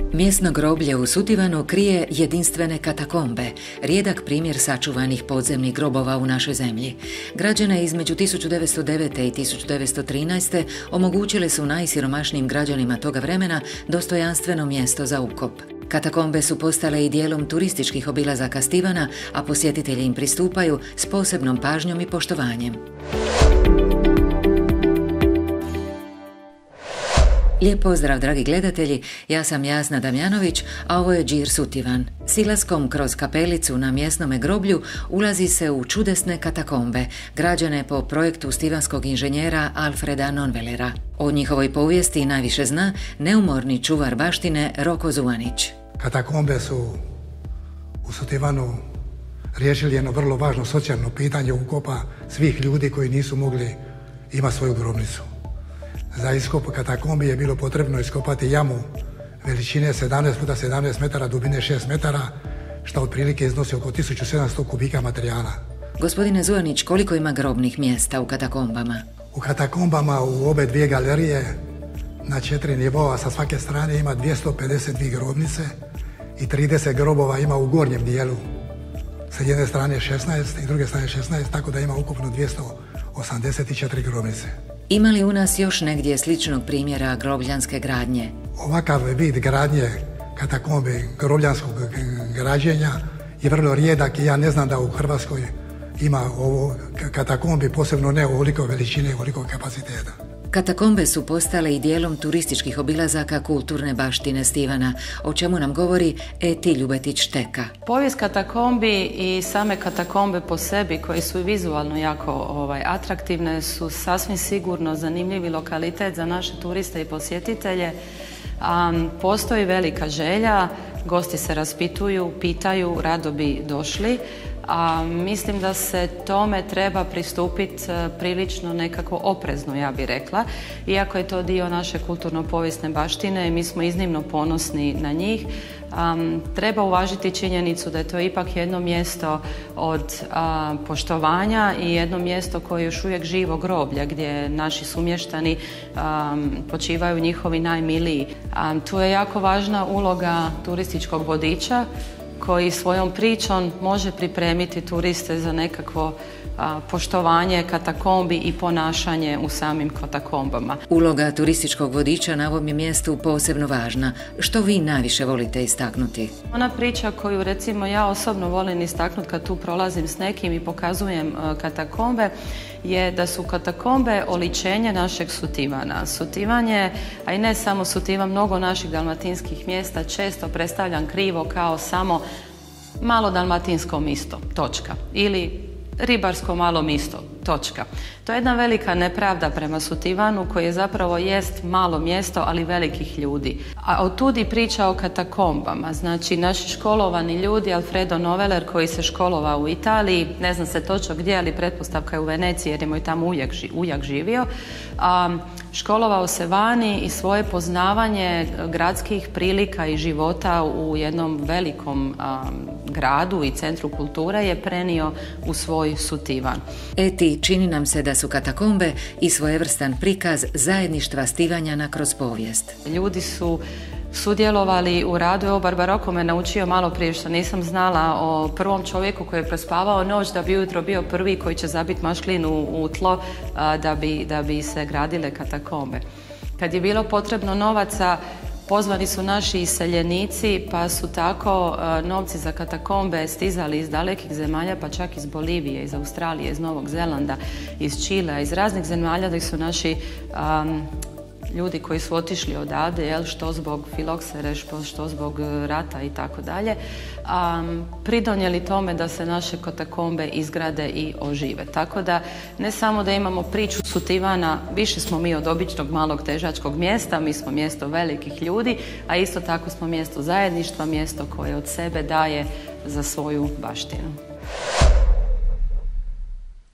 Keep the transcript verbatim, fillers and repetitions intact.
Mjesno groblje u Sutivanu krije jedinstvene katakombe, rijedak primjer sačuvanih podzemnih grobova u našoj zemlji. Građane između tisuću devetsto devete. i tisuću devetsto trinaeste. omogućile su najsiromašnijim građanima toga vremena dostojanstveno mjesto za ukop. Katakombe su postale i dijelom turističkih obilazaka Stivana, a posjetitelji im pristupaju s posebnom pažnjom i poštovanjem. Lijep pozdrav, dragi gledatelji, ja sam Jasna Damjanović, a ovo je Đir Sutivan. Silaskom kroz kapelicu na mjesnome groblju ulazi se u čudesne katakombe, građane po projektu stivanskog inženjera Alfreda Nonvelera. O njihovoj povijesti najviše zna neumorni čuvar baštine Roko Zuvanić. Katakombe su u Sutivanu riješili jedno vrlo važno socijalno pitanje ukopa svih ljudi koji nisu mogli imati svoju grobnicu. Za iskop katakombi je bilo potrebno iskopati jamu veličine sedamnaest puta sedamnaest metara, dubine šest metara, što otprilike iznosi oko tisuću sedamsto kubika materijala. Gospodine Zuvanić, koliko ima grobnih mjesta u katakombama? U katakombama u obe dvije galerije na četiri nivoa sa svake strane ima dvjesto pedeset dvije grobnice i trideset grobova ima u gornjem dijelu. Sa jedne strane šesnaest i druge strane šesnaest, tako da ima ukupno dvjesto osamdeset četiri grobnice. Ima li u nas još negdje sličnog primjera grobljanske gradnje? Ovakav vid gradnje katakombe, grobljanskog građenja je vrlo rijedak i ja ne znam da u Hrvatskoj ima ovo katakombi, posebno ne ovoliko veličine i ovoliko kapaciteta. Katakombe su postale i dijelom turističkih obilazaka kulturne baštine Stivana, o čemu nam govori Eti Ljubetić-Šteka. Povijest katakombi i same katakombe po sebi, koje su vizualno jako ovaj, atraktivne, su sasvim sigurno zanimljivi lokalitet za naše turiste i posjetitelje. Um, postoji velika želja, gosti se raspituju, pitaju, rado bi došli. A mislim da se tome treba pristupiti prilično nekako oprezno, ja bih rekla. Iako je to dio naše kulturno-povijesne baštine i mi smo iznimno ponosni na njih, um, treba uvažiti činjenicu da je to ipak jedno mjesto od uh, poštovanja i jedno mjesto koje je još uvijek živo groblje, gdje naši sumještani um, počivaju njihovi najmiliji. Um, tu je jako važna uloga turističkog vodiča, koji svojom pričom može pripremiti turiste za nekakvo a, poštovanje katakombi i ponašanje u samim katakombama. Uloga turističkog vodiča na ovom je mjestu posebno važna. Što vi najviše volite istaknuti? Ona priča koju recimo ja osobno volim istaknuti kad tu prolazim s nekim i pokazujem a, katakombe je da su katakombe oličenje našeg Sutivana. Sutivan je, a i ne samo Sutivan, mnogo naših dalmatinskih mjesta često predstavljam krivo kao samo malo dalmatinsko misto, točka. Ili ribarsko malo misto, točka. To je jedna velika nepravda prema Sutivanu, koji je zapravo jest malo mjesto, ali velikih ljudi. A otud i priča o katakombama. Znači, naši školovani ljudi, Alfredo Noveler, koji se školovao u Italiji, ne znam se točno gdje, ali pretpostavka je u Veneciji, jer je moj tamo ujak, ujak živio, a, školovao se vani i svoje poznavanje gradskih prilika i života u jednom velikom a, gradu i centru kulture je prenio u svoj Sutivan. Eti, čini nam se da su katakombe i svojevrstan prikaz zajedništva Stivanjana kroz povijest. Ljudi su sudjelovali u radu. Evo, Barbaroko me naučio malo prije što nisam znala o prvom čovjeku koji je prespavao noć da bi ujutro bio prvi koji će zabiti mašlinu u tlo a, da bi, da bi se gradile katakombe. Kad je bilo potrebno novaca, pozvani su naši iseljenici, pa su tako uh, novci za katakombe stizali iz dalekih zemalja, pa čak iz Bolivije, iz Australije, iz Novog Zelanda, iz Čilea, iz raznih zemalja, da su naši um, ljudi koji su otišli odavde, jel, što zbog filoksere, što zbog rata i tako dalje, um, pridonijeli tome da se naše katakombe izgrade i ožive. Tako da ne samo da imamo priču Sutivana, više smo mi od običnog malog težačkog mjesta, mi smo mjesto velikih ljudi, a isto tako smo mjesto zajedništva, mjesto koje od sebe daje za svoju baštinu.